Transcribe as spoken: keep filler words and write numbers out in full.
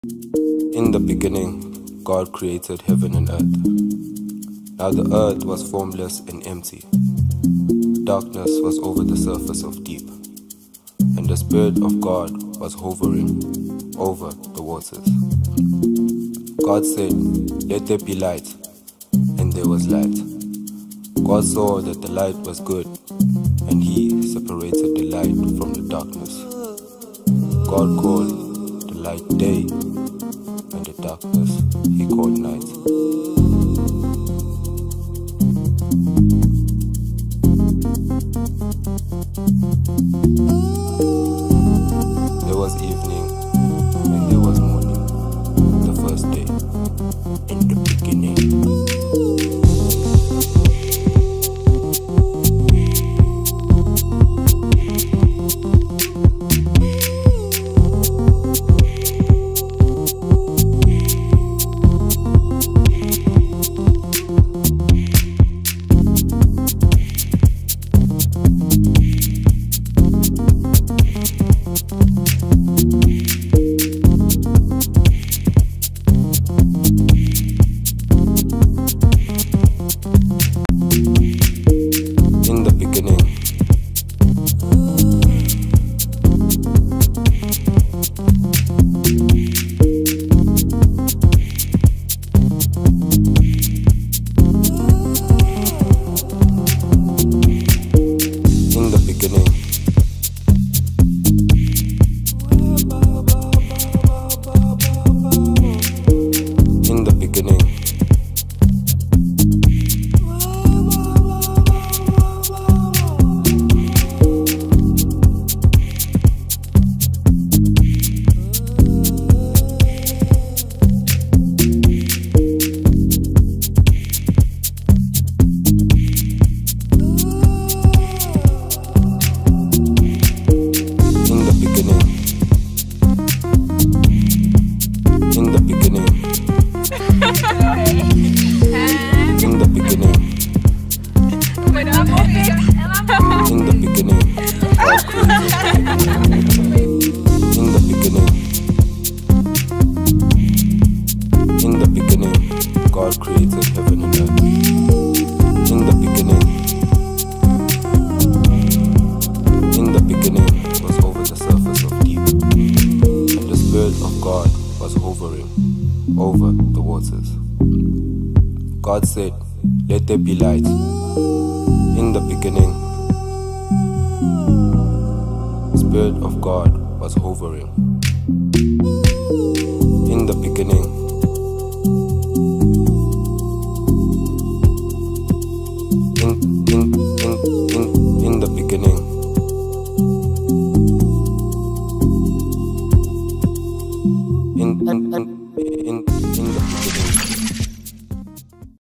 In the beginning, God created heaven and earth. Now the earth was formless and empty. Darkness was over the surface of deep, and the Spirit of God was hovering over the waters. God said, "Let there be light," and there was light. God saw that the light was good, and He separated the light from the darkness. God called the light day, and the darkness He called night. There was evening, and there was morning, the first day, in the beginning. God created heaven and earth. In the beginning, in the beginning was over the surface of deep, and the Spirit of God was hovering over the waters. God said, "Let there be light." In the beginning, the Spirit of God was hovering. In the beginning, In the beginning, in, in, in